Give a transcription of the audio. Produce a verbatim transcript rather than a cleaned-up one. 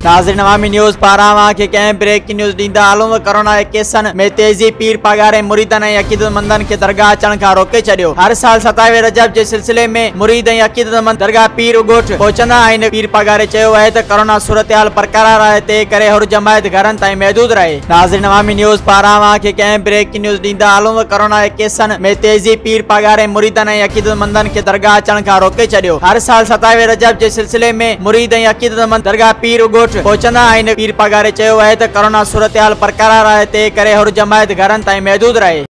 नाज़रीन, अवामी न्यूज़ पारां के कंहिं ब्रेकिंग न्यूज़ ॾींदा हलूं। कोरोना जे केसनि में तेज़ी, पीर पगारे मुरीदनि ऐं अक़ीदतमंदनि खे दरगाह अचण खां रोके छॾियो। हर साल सतावीह रजब जे सिलसिले में मुरीद ऐं अक़ीदतमंद दरगाह पीर ॻोठ पहुचंदा आहिनि। पीर पगारे चयो आहे त कोरोना सूरतहाल बरक़रार आहे, तंहिं करे हुर जमायत घरनि ताईं महदूद रहे। नाज़रीन, अवामी न्यूज़ पारां के कंहिं ब्रेकिंग न्यूज़ ॾींदा हलूं। कोरोना जे केसनि में तेज़ी, पीर पगारे मुरीदनि ऐं अक़ीदतमंदनि खे दरगाह अचण खां रोके छॾियो। हर साल सतावीह रजब जे सिलसिले में मुरीद ऐं अक़ीदतमंद दरगाह पीर ॻोठ पहुचंदा आहिनि। पीर पगारे चयो आहे त कोरोना सूरतहाल बरक़रार आहे, तंहिं करे हुर जमायत घरनि ताईं महदूद रहे।